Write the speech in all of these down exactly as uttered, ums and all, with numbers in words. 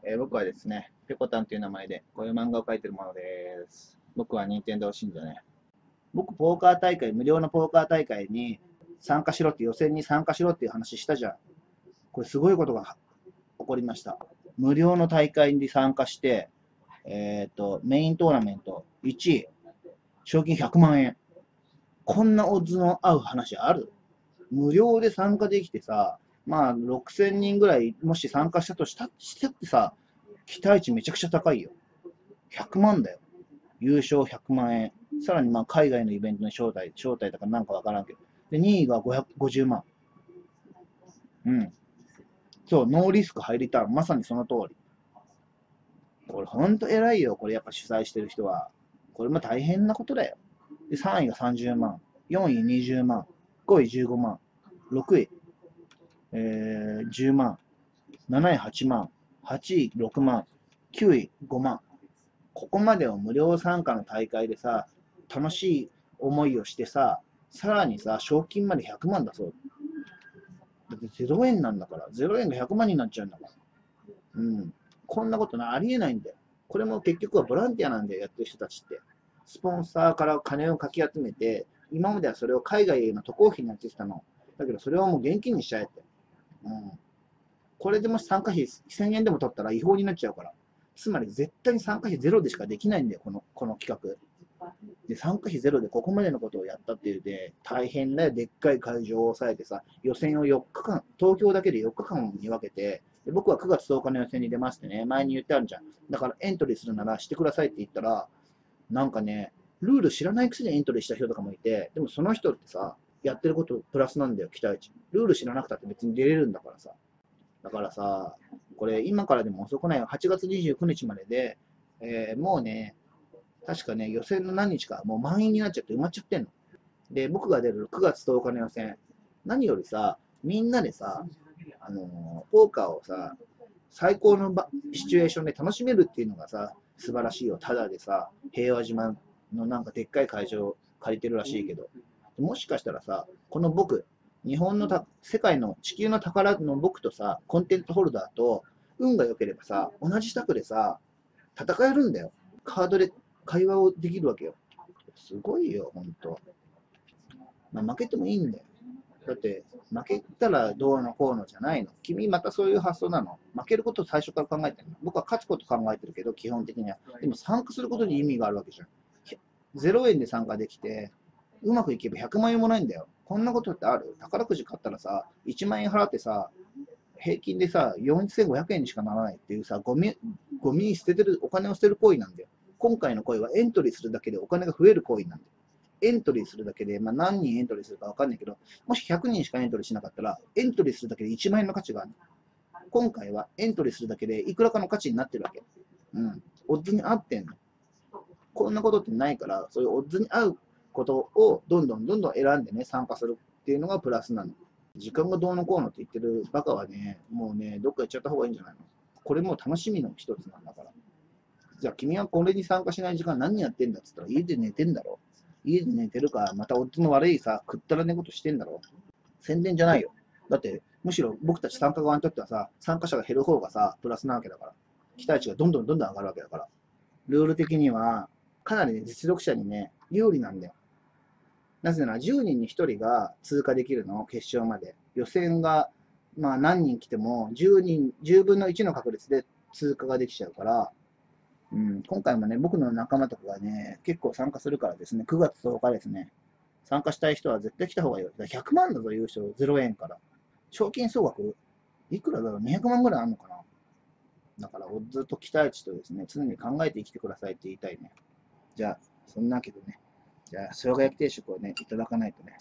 えー僕はですね、ペコタンという名前でこういう漫画を描いてるものです。僕は任天堂信者ね。僕、ポーカー大会、無料のポーカー大会に参加しろって、予選に参加しろっていう話したじゃん。これすごいことが起こりました。無料の大会に参加して、えっと、メイントーナメントいちい、賞金ひゃくまんえん。こんなオッズの合う話ある？無料で参加できてさ、まあ、ろくせんにんぐらい、もし参加したとしたしてってさ、期待値めちゃくちゃ高いよ。ひゃくまんだよ。優勝ひゃくまんえん。さらにまあ海外のイベントに招待、招待とかなんかわからんけど。で、にいがごひゃくごじゅうまん。うん。そう、ノーリスク入りたい。まさにその通り。これほんと偉いよ。これやっぱ主催してる人は。これも大変なことだよ。で、さんいがさんじゅうまん。よんいにじゅうまん。ごいじゅうごまん。ろくい、えー、じゅうまん。なないはちまん。はちいろくまん。きゅういごまん。ここまでを無料参加の大会でさ、楽しい思いをしてさ、さらにさ、賞金までひゃくまんだそう。だってゼロえんなんだから、ゼロえんがひゃくまんになっちゃうんだから。うん。こんなことなありえないんだよ。これも結局はボランティアなんだよ、やってる人たちって。スポンサーから金をかき集めて、今まではそれを海外への渡航費になってきたの。だけどそれをもう現金にしちゃえって。うん。これでもし参加費せんえんでも取ったら違法になっちゃうから。つまり絶対に参加費ゼロでしかできないんだよ、この、この企画。で、参加費ゼロでここまでのことをやったっていうで、大変だよ。でっかい会場を抑えてさ、予選をよっかかん、東京だけでよっかかんに分けて、で僕はくがつとおかの予選に出ますってね、前に言ってあるじゃん。だからエントリーするならしてくださいって言ったら、なんかね、ルール知らないくせにエントリーした人とかもいて、でもその人ってさ、やってることプラスなんだよ、期待値。ルール知らなくたって別に出れるんだからさ。だからさ、これ今からでも遅くないよ。はちがつにじゅうくにちまでで、えーもうね、確かね、予選の何日かもう満員になっちゃって埋まっちゃってんの。で、僕が出るくがつとおかの予選、何よりさ、みんなでさ、あのーポーカーをさ、最高の場シチュエーションで楽しめるっていうのがさ、素晴らしいよ。ただでさ、平和島のなんかでっかい会場借りてるらしいけど、もしかしたらさ、この僕、日本のた世界の地球の宝の僕とさ、コンテンツホルダーと、運が良ければさ、同じ卓でさ、戦えるんだよ。カードで会話をできるわけよ。すごいよ、ほんと。まあ、負けてもいいんだよ。だって、負けたらどうのこうのじゃないの。君またそういう発想なの。負けることを最初から考えてるの。僕は勝つこと考えてるけど、基本的には。でも参加することに意味があるわけじゃん。ゼロえんで参加できて、うまくいけばひゃくまんえんもないんだよ。こんなことってある？宝くじ買ったらさ、いちまん円払ってさ、平均でさ、よんせんごひゃくえんにしかならないっていうさ、ゴミ、ゴミに捨ててる、お金を捨てる行為なんだよ。今回の行為はエントリーするだけでお金が増える行為なんだよ。エントリーするだけで、まあ、何人エントリーするかわかんないけど、もしひゃくにんしかエントリーしなかったら、エントリーするだけでいちまん円の価値がある。今回はエントリーするだけでいくらかの価値になってるわけ。うん。オッズに合ってんの。こんなことってないから、そういうオッズに合うことをどんどんどんどん選んでね、参加するっていうのがプラスなの。時間がどうのこうのって言ってるバカはね、もうね、どっか行っちゃった方がいいんじゃないの？これもう楽しみの一つなんだから。じゃあ君はこれに参加しない時間何やってんだっつったら家で寝てんだろ？家で寝てるか、またオッズの悪いさ、くったらねことしてんだろ？宣伝じゃないよ。だって、むしろ僕たち参加側にとってはさ、参加者が減る方がさ、プラスなわけだから。期待値がどんどんどんどん上がるわけだから。ルール的には、かなりね、実力者にね、有利なんだよ。なぜならじゅうにんにひとりが通過できるの、決勝まで。予選が、まあ何人来てもじゅうにん、じゅうぶんのいちの確率で通過ができちゃうから、うん、今回もね、僕の仲間とかがね、結構参加するからですね、くがつとおかですね、参加したい人は絶対来た方がいいよ。ひゃくまんだぞ、優勝。ゼロえんから。賞金総額、いくらだろう？ にひゃく 万ぐらいあるのかな？だから、ずっと期待値とですね、常に考えて生きてくださいって言いたいね。じゃあ、そんなわけでね、じゃあ、生姜焼き定食をね、いただかないとね。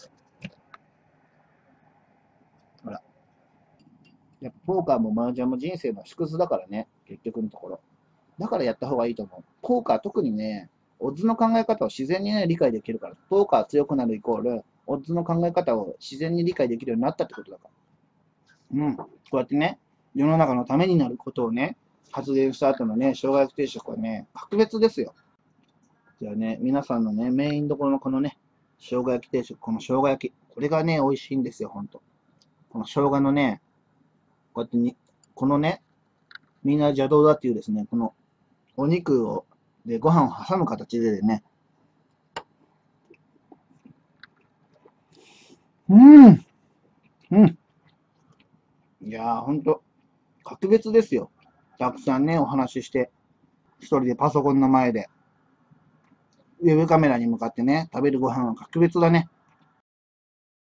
ほら、やっぱポーカーも麻雀も人生の縮図だからね、結局のところ。だからやった方がいいと思う。ポーカー特にね、オッズの考え方を自然にね、理解できるから。ポーカー強くなるイコール、オッズの考え方を自然に理解できるようになったってことだから。うん。こうやってね、世の中のためになることをね、発言した後のね、生姜焼き定食はね、格別ですよ。じゃあね、皆さんのね、メインどころのこのね、生姜焼き定食、この生姜焼き、これがね、美味しいんですよ、ほんと。この生姜のね、こうやってに、このね、 みんな邪道だっていうですね、このお肉を、で、ご飯を挟む形でね、うん、うん。いやー、ほんと、格別ですよ。たくさんね、お話しして、一人でパソコンの前で、ウェブカメラに向かってね、食べるご飯は格別だね。